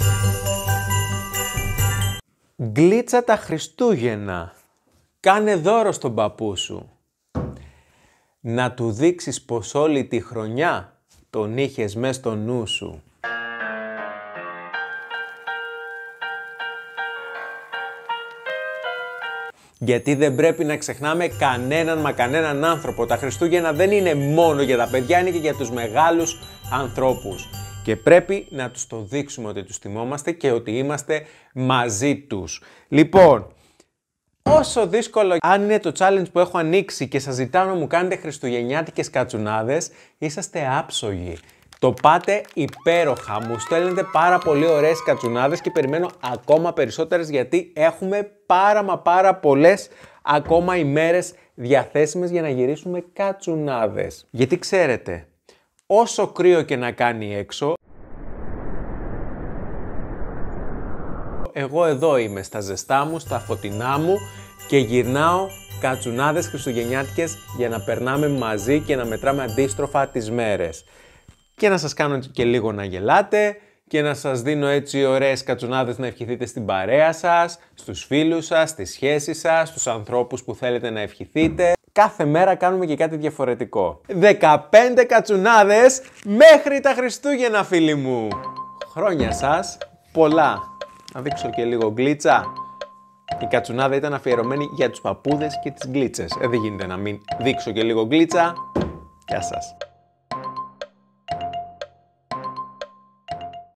Γκλίτσα τα Χριστούγεννα. Κάνε δώρο στον παππού σου. Να του δείξεις πως όλη τη χρονιά τον είχες μες στο νου σου. Γιατί δεν πρέπει να ξεχνάμε κανέναν άνθρωπο. Τα Χριστούγεννα δεν είναι μόνο για τα παιδιά, είναι και για τους μεγάλους ανθρώπους. Και πρέπει να τους το δείξουμε ότι τους θυμόμαστε και ότι είμαστε μαζί τους. Λοιπόν, όσο δύσκολο αν είναι το challenge που έχω ανοίξει και σας ζητάω να μου κάνετε χριστουγεννιάτικες κατσουνάδες, είσαστε άψογοι. Το πάτε υπέροχα, μου στέλνετε πάρα πολύ ωραίες κατσουνάδες και περιμένω ακόμα περισσότερες γιατί έχουμε πάρα πολλές ακόμα ημέρες διαθέσιμες για να γυρίσουμε κατσουνάδες. Γιατί ξέρετε, όσο κρύο και να κάνει έξω, εγώ εδώ είμαι στα ζεστά μου, στα φωτεινά μου και γυρνάω κατσουνάδες χριστουγεννιάτικες για να περνάμε μαζί και να μετράμε αντίστροφα τις μέρες. Και να σας κάνω και λίγο να γελάτε και να σας δίνω έτσι ωραίες κατσουνάδες να ευχηθείτε στην παρέα σας, στους φίλους σας, στις σχέσεις σας, στους ανθρώπους που θέλετε να ευχηθείτε. Κάθε μέρα κάνουμε και κάτι διαφορετικό. 15 κατσουνάδες μέχρι τα Χριστούγεννα, φίλοι μου! Χρόνια σας πολλά! Να δείξω και λίγο γκλίτσα. Η κατσουνάδα ήταν αφιερωμένη για τους παππούδες και τις γκλίτσες. Δεν γίνεται να μην δείξω και λίγο γκλίτσα. Γεια σας!